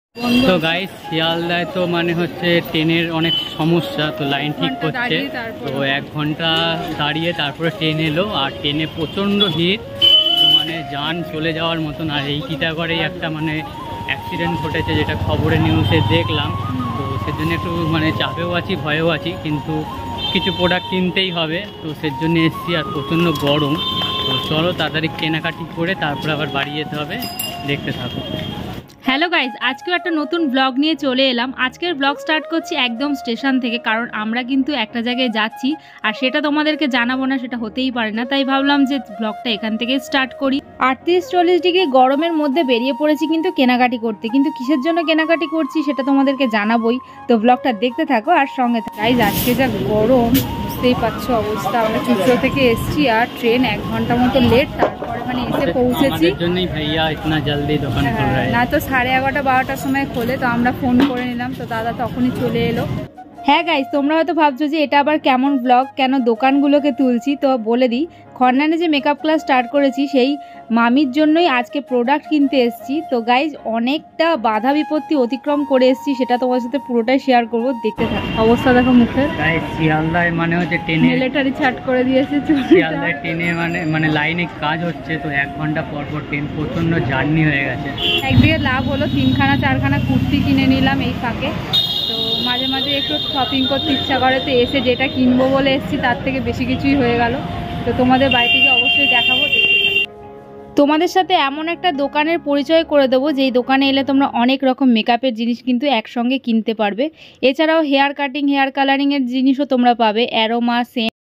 তো গাইস শিয়ালদায় তো মানে হচ্ছে ট্রেনের অনেক সমস্যা, তো লাইন ঠিক করছে। তো 1 ঘন্টা দাঁড়িয়ে তারপরে ট্রেন এলো, আর ট্রেনে প্রচণ্ড ভিড়, তো মানে যান চলে যাওয়ার মতন। আর এই টিটাগড়েই একটা মানে অ্যাক্সিডেন্ট ঘটেছে, যেটা খবরে নিউজে দেখলাম। তো সেজন্য একটু মানে চাপেও আছি, ভয়েও আছি, কিন্তু কিছু প্রোডাক্ট কিনতেই হবে, তো সেজন্য এসছি। আর প্রচণ্ড গরম, তো চলো তাড়াতাড়ি কেনাকাটি করে তারপরে আবার বাড়ি যেতে হবে, দেখতে থাকো। হ্যালো গাইজ, আজকেও একটা নতুন ব্লগ নিয়ে চলে এলাম। আজকের ব্লগ স্টার্ট করছি একদম স্টেশন থেকে, কারণ আমরা কিন্তু একটা জায়গায় যাচ্ছি, আর সেটা তোমাদেরকে জানাবো না সেটা হতেই পারে না। তাই ভাবলাম যে ব্লগটা এখান থেকে স্টার্ট করি। 38-40 ডিগ্রি গরমের মধ্যে বেরিয়ে পড়েছি কিন্তু কেনাকাটি করতে, কিন্তু কিসের জন্য কেনাকাটি করছি সেটা তোমাদেরকে জানাবোই। তো ব্লগটা দেখতে থাকো আর সঙ্গে থাকো। গাইজ আজকে যা গরম, বুঝতেই পারছো অবস্থা। আমরা চুচড়ো থেকে এসছি, আর ট্রেন 1 ঘন্টা মতো লেট, তারপরে মানে এসে পৌঁছেছি। ভাইয়া ইতনা জলদি দোকান খোল রहा है, না তো 11:30-12টার সময় খোলে, তো আমরা ফোন করে নিলাম, তো দাদা তখনই চলে এলো। হ্যাঁ গাইজ, তোমরা হয়তো ভাবছো যে এটা আবার কেমন ব্লগ, কেন দোকানগুলোকে তুলছি। তো বলে দিই, খন্নানে যে মেকআপ ক্লাস স্টার্ট করেছি সেই মামির জন্যই আজকে প্রোডাক্ট কিনতে এসেছি। তো গাইজ অনেকটা বাধা বিপত্তি অতিক্রম করে এসেছি, সেটা তোমার সাথে পুরোটাই শেয়ার করব, দেখতে থাকো। অবস্থা দেখো মুখের। গাইজ শিয়ালদায় মানে হচ্ছে ট্রেনে মিলিটারি ছাট করে দিয়েছে। শিয়ালদায় ট্রেনে মানে লাইনে কাজ হচ্ছে, তো 1 ঘন্টা পর পর ট্রেন, প্রচণ্ড জার্নি হয়ে গেছে। একদিকে লাভ হলো 3খানা-4খানা কুর্তি কিনে নিলাম এই ফাঁকে। তো মাঝে মাঝে একটু শপিং করতে ইচ্ছা করে, তো এসে যেটা কিনবো বলে এসেছি তার থেকে বেশি কিছুই হয়ে গেল। তো তোমাদের বাড়ি থেকে অবশ্যই দেখাবো, দেখতে থাকো। তোমাদের সাথে এমন একটা দোকানের পরিচয় করে দেবো, যেই দোকানে এলে তোমরা অনেক রকম মেকআপের জিনিস কিন্তু একসঙ্গে কিনতে পারবে। এছাড়াও হেয়ার কাটিং, হেয়ার কালারিংয়ের জিনিসও তোমরা পাবে, অ্যারোমা, সেন্ট।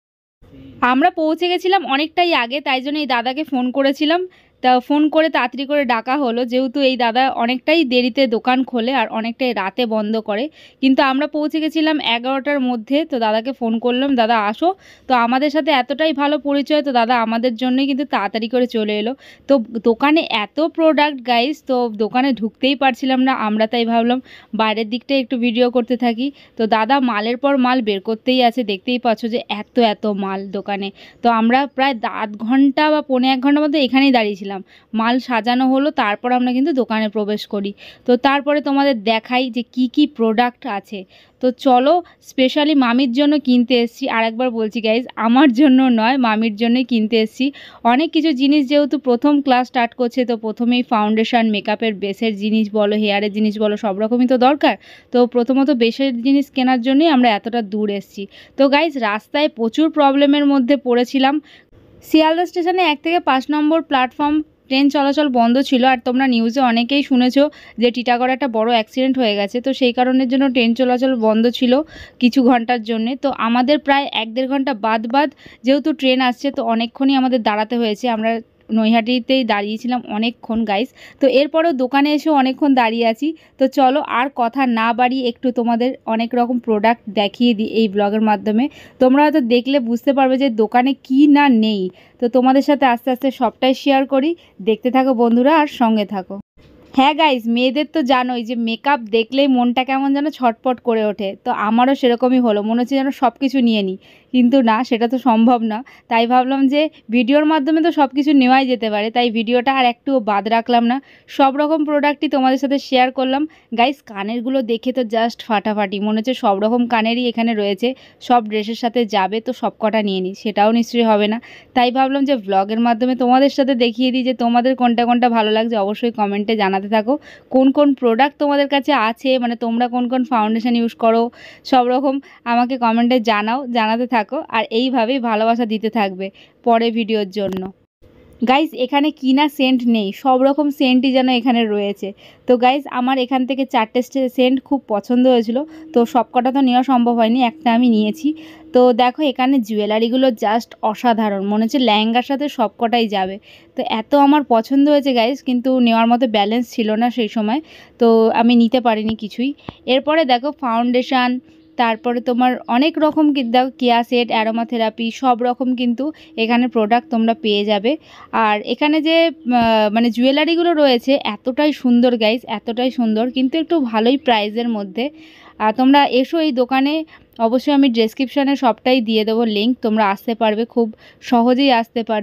আমরা পৌঁছে গেছিলাম অনেকটাই আগে, তাই জন্য এই দাদাকে ফোন করেছিলাম। তা ফোন করে তাড়াতাড়ি করে ডাকা হলো, যেহেতু এই দাদা অনেকটাই দেরিতে দোকান খোলে আর অনেকটাই রাতে বন্ধ করে। কিন্তু আমরা পৌঁছে গেছিলাম 11টার মধ্যে। তো দাদাকে ফোন করলাম, দাদা আসো। তো আমাদের সাথে এতটাই ভালো পরিচয়, তো দাদা আমাদের জন্যই কিন্তু তাড়াতাড়ি করে চলে এলো। তো দোকানে এত প্রোডাক্ট গাইস, তো দোকানে ঢুকতেই পারছিলাম না আমরা, তাই ভাবলাম বাইরের দিকটাই একটু ভিডিও করতে থাকি। তো দাদা মালের পর মাল বের করতেই আছে, দেখতেই পাচ্ছ যে এত মাল দোকানে। তো আমরা প্রায় 8 ঘন্টা বা 1.25 ঘন্টার মধ্যে এখানেই দাঁড়িয়েছিলাম। মাল সাজানো হলো, তারপর আমরা কিন্তু দোকানে প্রবেশ করি। তো তারপরে তোমাদের দেখাই যে কি প্রোডাক্ট আছে। তো চলো, স্পেশালি মামির জন্য কিনতে এসেছি। আর একবার বলছি গাইজ, আমার জন্য নয়, মামির জন্যই কিনতে এসেছি। অনেক কিছু জিনিস, যেহেতু প্রথম ক্লাস স্টার্ট করছে, তো প্রথমেই ফাউন্ডেশন, মেকআপের বেসের জিনিস বলো, হেয়ারের জিনিস বলো, সব রকমই তো দরকার। তো প্রথমত বেসের জিনিস কেনার জন্যই আমরা এতটা দূর এসেছি। তো গাইজ রাস্তায় প্রচুর প্রবলেমের মধ্যে পড়েছিলাম। শিয়ালদা স্টেশনে 1 থেকে 5 নম্বর প্ল্যাটফর্ম ট্রেন চলাচল বন্ধ ছিল। আর তোমরা নিউজে অনেকেই শুনেছো যে টিটাগড়ে একটা বড় অ্যাক্সিডেন্ট হয়ে গেছে, তো সেই কারণের জন্য ট্রেন চলাচল বন্ধ ছিল কিছু ঘন্টার জন্য। তো আমাদের প্রায় 1-1.5 ঘন্টা বাদ যেহেতু ট্রেন আসছে, তো অনেকক্ষণই আমাদের দাঁড়াতে হয়েছে। আমরা নৈহাটিতেই দাঁড়িয়েছিলাম অনেকক্ষণ গাইস। তো এরপরেও দোকানে এসেও অনেকক্ষণ দাঁড়িয়ে আছি। তো চলো আর কথা না বাড়িয়ে একটু তোমাদের অনেক রকম প্রোডাক্ট দেখিয়ে দিই এই ব্লগের মাধ্যমে। তোমরা হয়তো দেখলে বুঝতে পারবে যে দোকানে কি না নেই। তো তোমাদের সাথে আস্তে আস্তে সবটাই শেয়ার করি, দেখতে থাকো বন্ধুরা আর সঙ্গে থাকো। হ্যাঁ গাইজ, মেয়েদের তো জানোই যে মেকআপ দেখলেই মনটা কেমন যেন ছটপট করে ওঠে। তো আমারও সেরকমই হলো, মনে হচ্ছে যেন সব কিছু নিয়ে নিই, কিন্তু না, সেটা তো সম্ভব না। তাই ভাবলাম যে ভিডিওর মাধ্যমে তো সব কিছু নেওয়াই যেতে পারে, তাই ভিডিওটা আর একটুও বাদ রাখলাম না, সব রকম প্রোডাক্টই তোমাদের সাথে শেয়ার করলাম। গাইজ কানেরগুলো দেখে তো জাস্ট ফাটাফাটি, মনে হচ্ছে সব রকম কানেরই এখানে রয়েছে, সব ড্রেসের সাথে যাবে, তো সব কটা নিয়ে নিই, সেটাও নিশ্চয়ই হবে না। তাই ভাবলাম যে ব্লগের মাধ্যমে তোমাদের সাথে দেখিয়ে দিই যে তোমাদের কোনটা ভালো লাগছে, অবশ্যই কমেন্টে জানাতে থাকো কোন প্রোডাক্ট তোমাদের কাছে আছে, মানে তোমরা কোন ফাউন্ডেশন ইউজ করো, সব রকম আমাকে কমেন্টে জানাতে থাকো। আর এইভাবেই ভালোবাসা দিতে থাকবে পরে ভিডিওর জন্য। গাইজ এখানে কিনা সেন্ট নেই, সব রকম সেন্টই যেন এখানে রয়েছে। তো গাইজ আমার এখান থেকে 4টে সেন্ট খুব পছন্দ হয়েছিল, তো সব কটা তো নেওয়া সম্ভব হয়নি, একটা আমি নিয়েছি। তো দেখো এখানে জুয়েলারিগুলো জাস্ট অসাধারণ, মনে হচ্ছে লেহেঙ্গার সাথে সব কটাই যাবে। তো এত আমার পছন্দ হয়েছে গাইজ, কিন্তু নেওয়ার মতো ব্যালেন্স ছিল না সেই সময়, তো আমি নিতে পারিনি কিছুই। এরপরে দেখো ফাউন্ডেশন, তারপরে তোমার অনেক রকম দেখো কেয়া সেট, অ্যারোমা থেরাপি, সব রকম কিন্তু এখানে প্রোডাক্ট তোমরা পেয়ে যাবে। আর এখানে যে মানে জুয়েলারিগুলো রয়েছে এতটাই সুন্দর গাইজ, এতটাই সুন্দর, কিন্তু একটু ভালোই প্রাইজের মধ্যে। তোমরা এসো এই দোকানে, অবশ্যই আমি ডেসক্রিপশানে সবটাই দিয়ে দেবো লিঙ্ক, তোমরা আসতে পারবে, খুব সহজেই আসতে পারবে।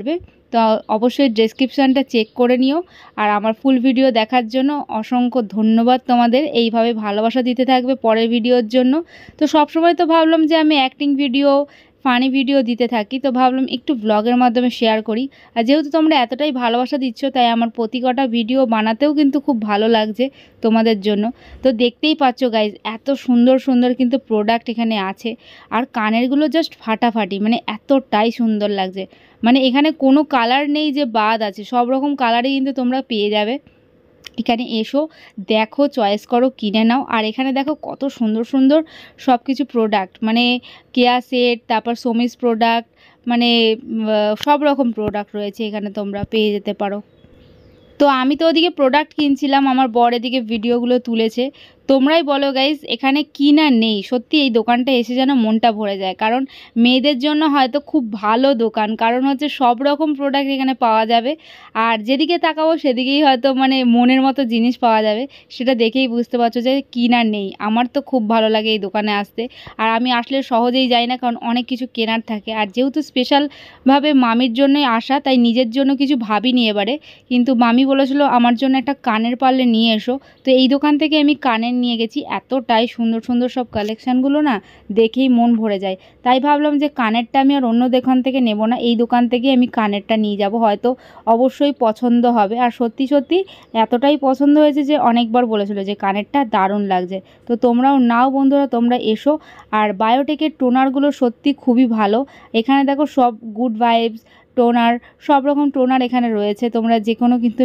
তো অবশ্যই ডেসক্রিপশানটা চেক করে নিও। আর আমার ফুল ভিডিও দেখার জন্য অসংখ্য ধন্যবাদ তোমাদের। এইভাবে ভালোবাসা দিতে থাকবে পরের ভিডিওর জন্য। তো সবসময় তো ভাবলাম যে আমি অ্যাক্টিং ভিডিও, ফানি ভিডিও দিতে থাকি, তো ভাবলাম একটু ব্লগের মাধ্যমে শেয়ার করি। আর যেহেতু তোমরা এতটাই ভালোবাসা দিচ্ছ, তাই আমার প্রতি কটা ভিডিও বানাতেও কিন্তু খুব ভালো লাগছে তোমাদের জন্য। তো দেখতেই পাচ্ছ গাইজ, এত সুন্দর সুন্দর কিন্তু প্রোডাক্ট এখানে আছে। আর কানেরগুলো জাস্ট ফাটাফাটি, মানে এতটাই সুন্দর লাগছে। মানে এখানে কোনো কালার নেই যে বাদ আছে, সব রকম কালারই কিন্তু তোমরা পেয়ে যাবে। এখানে এসো, দেখো, চয়েস করো, কিনে নাও। আর এখানে দেখো কত সুন্দর সুন্দর সব কিছু প্রোডাক্ট, মানে কেয়া সেট, তারপর সোমিস প্রোডাক্ট, মানে সব রকম প্রোডাক্ট রয়েছে এখানে, তোমরা পেয়ে যেতে পারো। তো আমি তো ওদিকে প্রোডাক্ট কিনছিলাম, আমার বর এদিকে ভিডিওগুলো তুলেছে। তোমরাই বলো গাইজ, এখানে কি না নেই। সত্যি এই দোকানটা এসে যেন মনটা ভরে যায়, কারণ মেয়েদের জন্য হয়তো খুব ভালো দোকান, কারণ হচ্ছে সব রকম প্রোডাক্ট এখানে পাওয়া যাবে। আর যেদিকে তাকাবো সেদিকেই হয়তো মানে মনের মতো জিনিস পাওয়া যাবে, সেটা দেখেই বুঝতে পারছো যে কি না নেই। আমার তো খুব ভালো লাগে এই দোকানে আসতে। আর আমি আসলে সহজেই যাই না, কারণ অনেক কিছু কেনার থাকে। আর যেহেতু স্পেশালভাবে মামির জন্যই আসা, তাই নিজের জন্য কিছু ভাবিনি এবারে। কিন্তু মামি বলেছিল আমার জন্য একটা কানের পারলে নিয়ে এসো। তো এই দোকান থেকে আমি কানের নিয়ে গেছি। এতটাই সুন্দর সুন্দর সব কালেকশানগুলো না, দেখেই মন ভরে যায়। তাই ভাবলাম যে কানেরটা আমি আর অন্য দোকান থেকে নেব না, এই দোকান থেকে আমি কানেরটা নিয়ে যাব, হয়তো অবশ্যই পছন্দ হবে। আর সত্যি সত্যি এতটাই পছন্দ হয়েছে যে অনেকবার বলেছিল যে কানেরটা দারুণ লাগছে। তো তোমরাও নাও বন্ধুরা, তোমরা এসো। আর বায়োটেকের টোনারগুলো সত্যি খুবই ভালো। এখানে দেখো সব গুড ভাইবস টোনার, সব রকম টোনার এখানে রয়েছে। তোমরা যে কোনো কিন্তু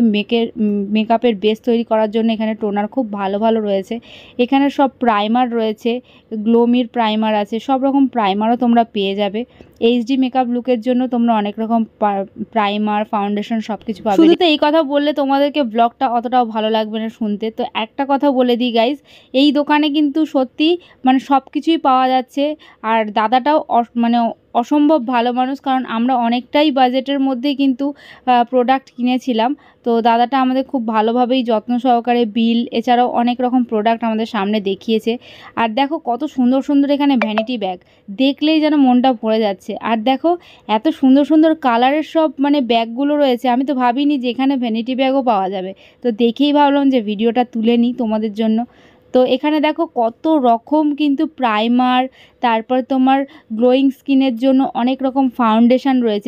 মেকআপের বেস তৈরি করার জন্য এখানে টোনার খুব ভালো ভালো রয়েছে। এখানে সব প্রাইমার রয়েছে, গ্লোমির প্রাইমার আছে, সব রকম প্রাইমারও তোমরা পেয়ে যাবে। এইচডি মেকআপ লুকের জন্য তোমরা অনেক রকম প্রাইমার, ফাউন্ডেশন সব কিছু পাবে। শুধু তো এই কথা বললে তোমাদেরকে ব্লগটা অতটাও ভালো লাগবে না শুনতে। তো একটা কথা বলে দিই গাইজ, এই দোকানে কিন্তু সত্যি মানে সব কিছুই পাওয়া যাচ্ছে। আর দাদাটাও মানে অসম্ভব ভালো মানুষ, কারণ আমরা অনেকটাই বাজেটের মধ্যেই কিন্তু প্রোডাক্ট কিনেছিলাম। তো দাদাটা আমাদের খুব ভালোভাবেই যত্ন সহকারে বিল, এছাড়াও অনেক রকম প্রোডাক্ট আমাদের সামনে দেখিয়েছে। আর দেখো কত সুন্দর সুন্দর এখানে ভ্যানিটি ব্যাগ, দেখলেই যেন মনটা ভরে যাচ্ছে। আর দেখো এত সুন্দর সুন্দর কালারের সব মানে ব্যাগগুলো রয়েছে, আমি তো ভাবিনি যে এখানে ভ্যানিটি ব্যাগও পাওয়া যাবে। তো দেখেই ভাবলাম যে ভিডিওটা তুলে নিই তোমাদের জন্য। তো এখানে দেখো কত রকম কিন্তু প্রাইমার, তারপর তোমার গ্লোয়িং স্কিনের জন্য অনেক রকম ফাউন্ডেশন রয়েছে।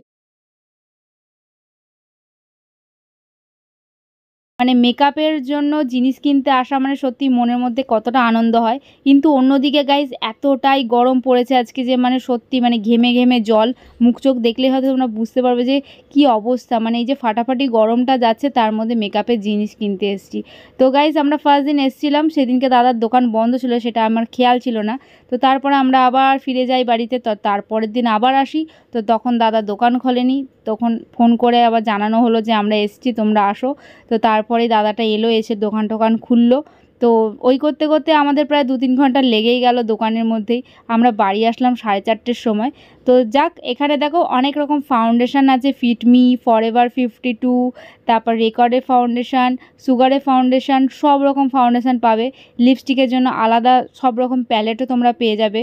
মানে মেকআপের জন্য জিনিস কিনতে আসা মানে সত্যি মনের মধ্যে কতটা আনন্দ হয়। কিন্তু অন্যদিকে গাইজ এতটাই গরম পড়েছে আজকে যে মানে সত্যি মানে ঘেমে ঘেমে জল, মুখ চোখ দেখলে হয়তো তোমরা বুঝতে পারবে যে কি অবস্থা। মানে এই যে ফাটাফাটি গরমটা যাচ্ছে, তার মধ্যে মেকআপের জিনিস কিনতে এসেছি। তো গাইজ আমরা ফার্স্ট দিন এসেছিলাম, সেদিনকে দাদার দোকান বন্ধ ছিল, সেটা আমার খেয়াল ছিল না। তো তারপরে আমরা আবার ফিরে যাই বাড়িতে। তো তারপরের দিন আবার আসি, তো তখন দাদা দোকান খোলেনি। তখন ফোন করে আবার জানানো হলো যে আমরা এসেছি, তোমরা আসো। তো তারপরে দাদাটা এলো, এসে দোকান খুললো। তো ওই করতে করতে আমাদের প্রায় 2-3 ঘন্টা লেগেই গেল দোকানের মধ্যেই। আমরা বাড়ি আসলাম 4:30-র সময়। তো যাক, এখানে দেখো অনেক রকম ফাউন্ডেশন আছে, ফিটমি, ফরএভার 52, তারপর রেকর্ডের ফাউন্ডেশন, সুগারের ফাউন্ডেশন, সব রকম ফাউন্ডেশন পাবে। লিপস্টিকের জন্য আলাদা সব রকম প্যালেটও তোমরা পেয়ে যাবে।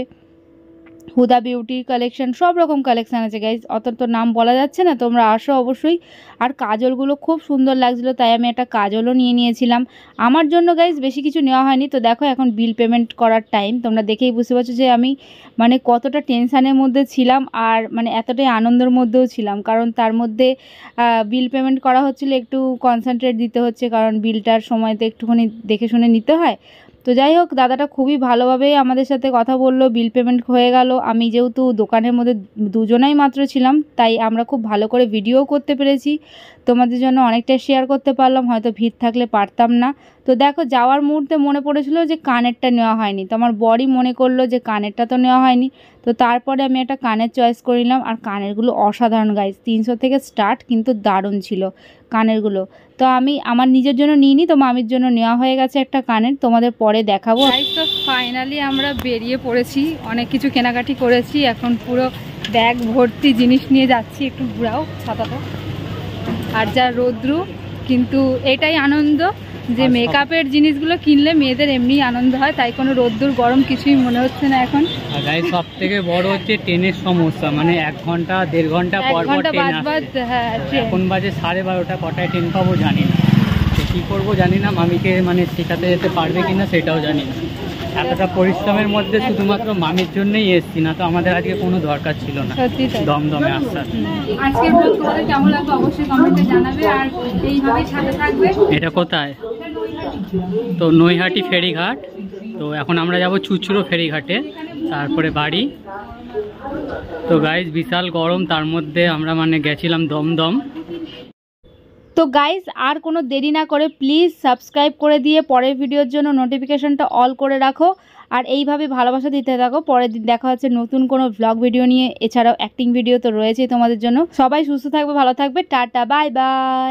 হুদা বিউটির কালেকশন, সব রকম কালেকশান আছে গাইজ, অত তো নাম বলা যাচ্ছে না, তোমরা আসো অবশ্যই। আর কাজলগুলো খুব সুন্দর লাগছিলো, তাই আমি একটা কাজলও নিয়ে নিয়েছিলাম আমার জন্য গাইজ। বেশি কিছু নেওয়া হয়নি। তো দেখো এখন বিল পেমেন্ট করার টাইম, তোমরা দেখেই বুঝতে পারছো যে আমি মানে কতটা টেনশানের মধ্যে ছিলাম, আর মানে এতটাই আনন্দের মধ্যেও ছিলাম, কারণ তার মধ্যে বিল পেমেন্ট করা হচ্ছিলো, একটু কনসেন্ট্রেট দিতে হচ্ছে, কারণ বিলটার সময়তে একটুখানি দেখে শুনে নিতে হয়। তো যাই হোক, দাদাটা খুবই ভালোভাবে আমাদের সাথে কথা বললো, বিল পেমেন্ট হয়ে গেল। আমি যেহেতু দোকানের মধ্যে দুজনাই মাত্র ছিলাম, তাই আমরা খুব ভালো করে ভিডিও করতে পেরেছি, তোমাদের জন্য অনেকটা শেয়ার করতে পারলাম, হয়তো ভিড় থাকলে পারতাম না। তো দেখো যাওয়ার মুহূর্তে মনে পড়েছিল যে কানেরটা নেওয়া হয়নি, তো আমার বরই মনে করলো যে কানেরটা তো নেওয়া হয়নি। তো তারপরে আমি একটা কানের চয়েস করে নিলাম। আর কানেরগুলো অসাধারণ গাইজ, 300 থেকে স্টার্ট, কিন্তু দারুণ ছিল কানেরগুলো। তো আমি আমার নিজের জন্য নিইনি, তো মামির জন্য নেওয়া হয়ে গেছে একটা কানের, তোমাদের পরে দেখাবো। তো ফাইনালি আমরা বেরিয়ে পড়েছি, অনেক কিছু কেনাকাটি করেছি, এখন পুরো ব্যাগ ভর্তি জিনিস নিয়ে যাচ্ছি। একটু ঘুরাও ছাতাটা। আর যা রোদ্রু, কিন্তু এটাই আনন্দ যে মেকআপের জিনিসগুলো কিনলে মেয়েদের এমনি আনন্দ হয়, তাই কোনো রোদ্দুর গরম কিছুই মনে হচ্ছে না এখন। আর গাইস সব থেকে বড় হচ্ছে ট্রেনের সমস্যা, মানে 1 ঘন্টা 1.5 ঘন্টা পর পর ট্রেন আসছে। হ্যাঁ এখন বাজে 12:30, কটায় ট্রেন পাবো জানি না, কি করবো জানি না, মামিকে মানে শেখাতে যেতে পারবে কিনা সেটাও জানি না। এতটা পরিশ্রমের মধ্যে শুধুমাত্র মামির জন্যই এসছি, না তো আমাদের আজকে কোনো দরকার ছিল না দমদমে আসার। আজকের ব্লগ তোমাদের কেমন লাগবে অবশ্যই কমেন্টে জানাবে, আর এইভাবেই সাথে থাকবে। এটা কোথায়? তো নৈহাটি ফেরিঘাট। তো এখন আমরা যাব চুচড়ো ফেরিঘাটে, তারপরে বাড়ি। তো গাইজ বিশাল গরম, তার মধ্যে আমরা মানে গেছিলাম দমদম। তো গাইজ আর কোনো দেরি না করে প্লিজ সাবস্ক্রাইব করে দিয়ে পরের ভিডিওর জন্য নোটিফিকেশনটা অল করে রাখো, আর এইভাবে ভালোবাসা দিতে থাকো। পরের দিন দেখা হচ্ছে নতুন কোনো ভ্লগ ভিডিও নিয়ে, এছাড়াও অ্যাক্টিং ভিডিও তো রয়েছেই তোমাদের জন্য। সবাই সুস্থ থাকবে, ভালো থাকবে, টাটা, বাই বাই।